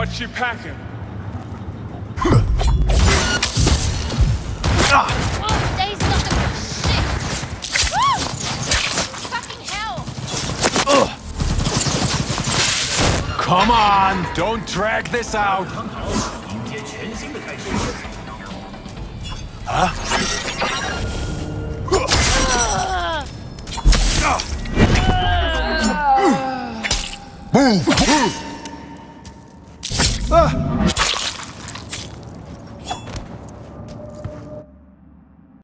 What's she packing? Oh, Dave's got the shit! Woo! Fucking hell! Come on, don't drag this out. Move!